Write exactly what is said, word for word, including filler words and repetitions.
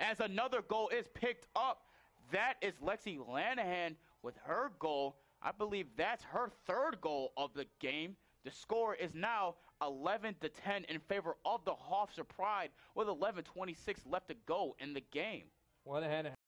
as another goal is picked up. That is Lexi Lanahan with her goal. I believe that's her third goal of the game. The score is now eleven to ten in favor of the Hofstra Pride with eleven twenty-six left to go in the game. Lanahan